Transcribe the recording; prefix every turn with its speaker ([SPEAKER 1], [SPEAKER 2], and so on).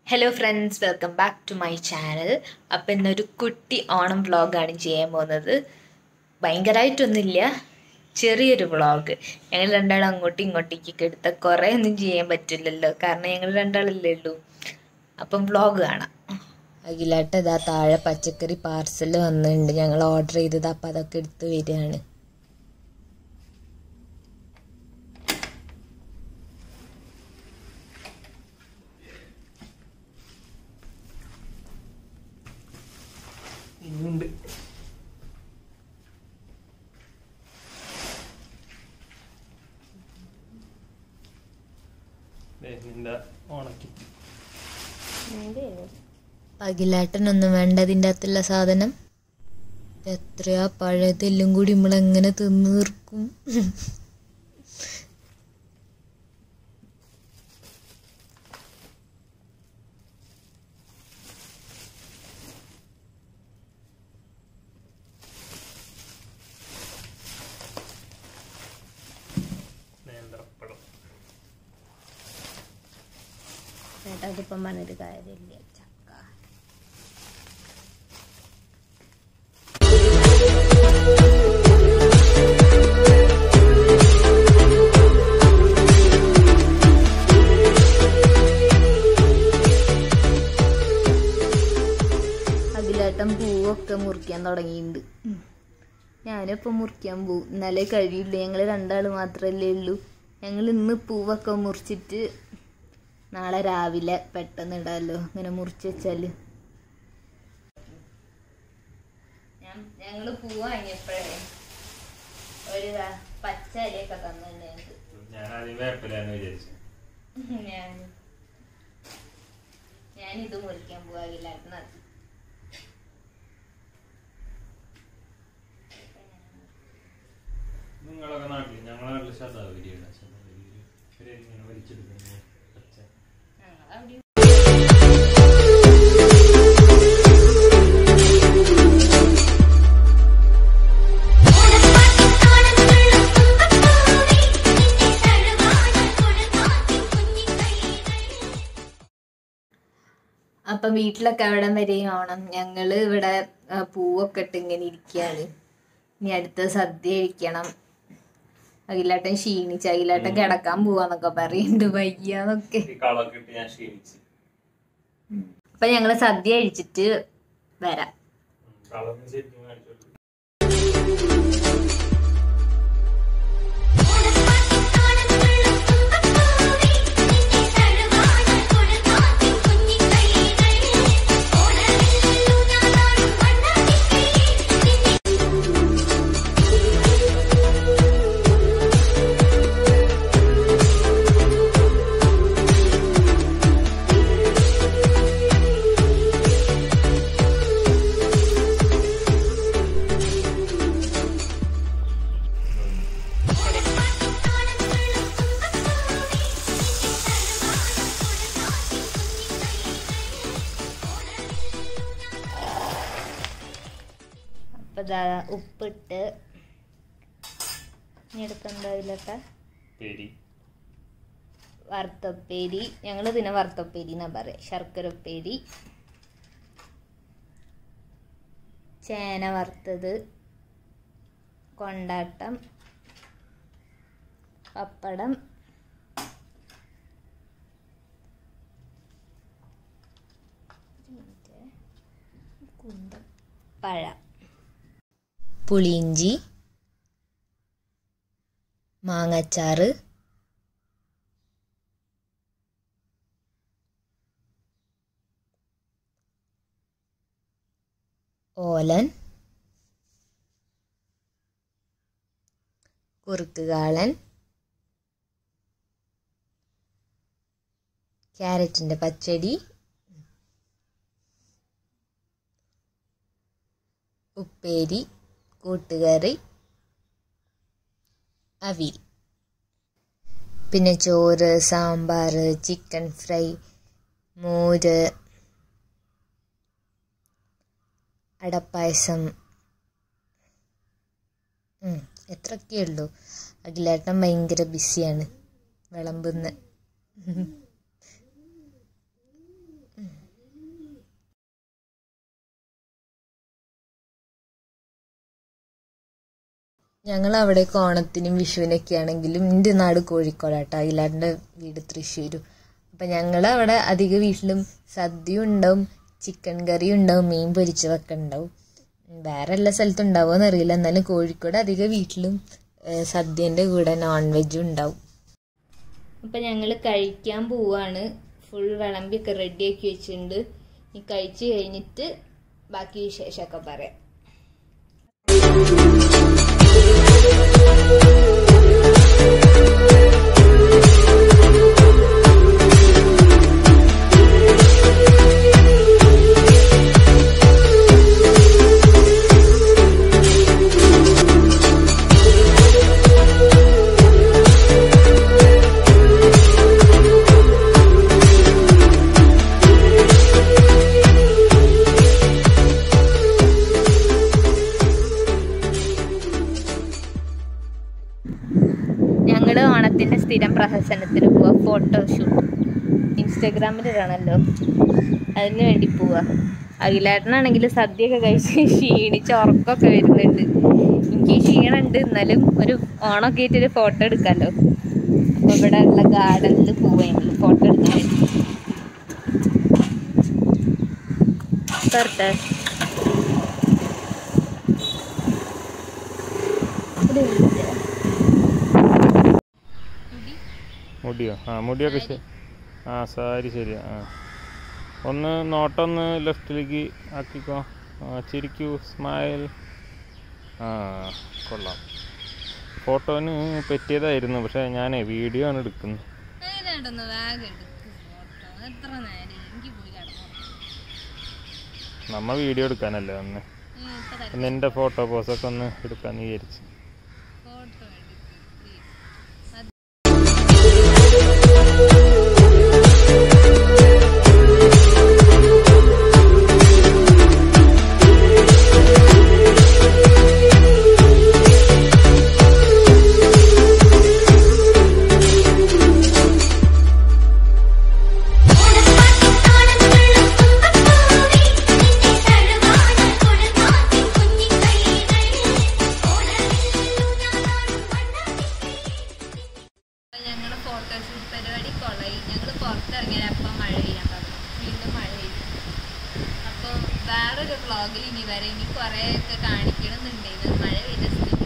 [SPEAKER 1] Hello friends, welcome back to my channel. അപ്പോൾ ഇന്നൊരു കുട്ടി ഓണം വ്ളോഗാണ് ചെയ്യാൻ പോകുന്നത്. ഭയങ്കരമായിട്ടൊന്നുമില്ല, ചെറിയൊരു വ്ളോഗ്. ഞങ്ങൾ രണ്ടാളും അങ്ങോട്ടും ഇങ്ങോട്ടേക്കൊക്കെ എടുത്താൽ കുറേ ഒന്നും ചെയ്യാൻ പറ്റില്ലല്ലോ, കാരണം ഞങ്ങൾ രണ്ടാളല്ലേ ഉള്ളൂ. അപ്പം വ്ളോഗ് കാണാം. അഖിലാട്ട് ഇതാ താഴെ പച്ചക്കറി പാർസൽ വന്നിട്ടുണ്ട്, ഞങ്ങൾ ഓർഡർ ചെയ്തത്. അപ്പം അതൊക്കെ എടുത്ത് വരികയാണ്. അഖിലാട്ടനൊന്നും വേണ്ട അതിൻ്റെ അകത്തുള്ള സാധനം. എത്രയാ പഴയതെല്ലാം കൂടി നമ്മളെങ്ങനെ തിന്നു തീർക്കും. അതിപ്പം പറഞ്ഞൊരു കാര്യമില്ല. ചക്ക അതിലേട്ടൻ പൂവൊക്കെ മുറിക്കാൻ തുടങ്ങിയിട്ടുണ്ട്. ഞാനിപ്പോൾ മുറിക്കാൻ പോവും, എന്നാലേ കഴിയില്ല. ഞങ്ങൾ രണ്ടാൾ മാത്രമല്ലേ ഉള്ളൂ. ഞങ്ങൾ ഇന്ന് പൂവൊക്കെ മുറിച്ചിട്ട് നാളെ രാവിലെ പെട്ടെന്ന് ഇടാമല്ലോ, ഇങ്ങനെ മുറിച്ച് വെച്ചാൽ. ഞങ്ങള് പൂവ് വാങ്ങിയപ്പോഴേ ഒരു പച്ച അരിയൊക്കെ തന്നെ ഞാനിത് മുറിക്കാൻ പോവാകില്ലായിരുന്നു.
[SPEAKER 2] നിങ്ങളൊക്കെ നാട്ടിൽ ഞങ്ങളെ നാട്ടിൽ ശതാവരിയാണ് വലിച്ചെടുക്കുന്നത്.
[SPEAKER 1] അപ്പം വീട്ടിലൊക്കെ എവിടം വരെയും ഓണം. ഞങ്ങള് ഇവിടെ പൂവൊക്കെ ഇട്ട് ഇങ്ങനെ ഇരിക്കുകയാണ്. ഇനി അടുത്ത സദ്യ കഴിക്കണം. അഖിലാട്ടൻ ക്ഷീണിച്ച്, അഖിലാട്ടൻ കിടക്കാൻ പോവാന്നൊക്കെ പറയുന്നുണ്ട്, വയ്യാന്നൊക്കെ. അപ്പൊ ഞങ്ങള് സദ്യ കഴിച്ചിട്ട് വരാം. ഉപ്പിട്ട് എടുത്തുണ്ടാവില്ലൊക്കെ വറുത്തപ്പേരി. ഞങ്ങൾ ഇതിനെ വറുത്തപ്പേരി എന്നാ പറയാ. ശർക്കര ഉപ്പേരി, ചേന വറുത്തത്, കൊണ്ടാട്ടം, പപ്പടം, പഴം, പുളിയിഞ്ചി, മാങ്ങച്ചാറ്, ഓലൻ, കുറുക്കുകാളൻ, ക്യാരറ്റിൻ്റെ പച്ചടി, ഉപ്പേരി, കൂട്ടുകറി, അവിയൽ, പിന്നെ ചോറ്, സാമ്പാർ, ചിക്കൻ ഫ്രൈ, മോര്, അടപ്പായസം. എത്രയൊക്കെ ഉള്ളൂ. അഖിലേട്ടൻ ഭയങ്കര ബിസിയാണ് വിളമ്പുന്ന. ഞങ്ങൾ അവിടേക്ക് ഓണത്തിനും വിഷുവിനൊക്കെ ആണെങ്കിലും എൻ്റെ നാട് കോഴിക്കോടാട്ടോ, അയിലാറിൻ്റെ വീട് തൃശ്ശൂരും. അപ്പം ഞങ്ങൾ അവിടെ അധിക വീട്ടിലും സദ്യ ഉണ്ടാവും, ചിക്കൻ കറി ഉണ്ടാവും, മീൻ പൊരിച്ചതൊക്കെ ഉണ്ടാവും. വേറെ എല്ലാ സ്ഥലത്തും ഉണ്ടാവുമെന്ന് അറിയില്ല, എന്നാലും കോഴിക്കോട് അധിക വീട്ടിലും സദ്യേൻ്റെ കൂടെ നോൺ വെജും ഉണ്ടാവും. അപ്പം ഞങ്ങൾ കഴിക്കാൻ പോവാണ്. ഫുൾ വിളമ്പിയൊക്കെ റെഡിയാക്കി വെച്ചിട്ടുണ്ട്. ഈ കഴിച്ച് കഴിഞ്ഞിട്ട് ബാക്കി വിശേഷമൊക്കെ പറയാം. ഞങ്ങൾ ഓണത്തിൻ്റെ സ്ഥിരം പ്രഹസനത്തിന് പോവാ, ഫോട്ടോഷൂട്ട് ഇൻസ്റ്റാഗ്രാമിലിടാണല്ലോ, അതിന് വേണ്ടി പോവാ. അഖിലേട്ടനാണെങ്കിൽ സദ്യയൊക്കെ കഴിച്ച് ക്ഷീണിച്ച് ഉറക്കമൊക്കെ വരുന്നുണ്ട്. എനിക്ക് ക്ഷീണമുണ്ട്, എന്നാലും ഒരു ഓണമൊക്കെ ആയിട്ടൊരു ഫോട്ടോ എടുക്കാമല്ലോ. അപ്പോൾ ഇവിടെ ഉള്ള ഗാർഡനിൽ പോവാ ഞങ്ങൾ ഫോട്ടോ എടുക്കാൻ വേണ്ടി. തരട്ടെ
[SPEAKER 2] മുടിയോ? മുടിയൊക്കെ ശരി. സാരി ശരിയാ. ഒന്ന് നോട്ടൊന്ന് ലെഫ്റ്റിലേക്ക് ആക്കിക്കോ. ചിരിക്കൂ, സ്മൈൽ. കൊള്ളാം. ഫോട്ടോന് പറ്റിയതായിരുന്നു, പക്ഷെ ഞാൻ വീഡിയോ ആണ് എടുക്കുന്നത്. നമ്മ വീഡിയോ എടുക്കാനല്ലേ ഒന്ന് നിന്റെ ഫോട്ടോ പോസൊക്കെ ഒന്ന് എടുക്കാന്ന് വിചാരിച്ചു.
[SPEAKER 1] ഫോട്ടോഷൂട്ട് പരിപാടി കൊള്ളായി. ഞങ്ങൾ പുറത്തിറങ്ങിയപ്പോൾ മഴ പെയ്യാൻ തുടങ്ങി, വീണ്ടും മഴ പെയ്തു. അപ്പോൾ വേറൊരു വ്ളോഗിൽ ഇനി വരെ ഇനി കുറേയൊക്കെ കാണിക്കണമെന്നുണ്ടായിരുന്നു. മഴ പെയ്ത സ്ഥിതി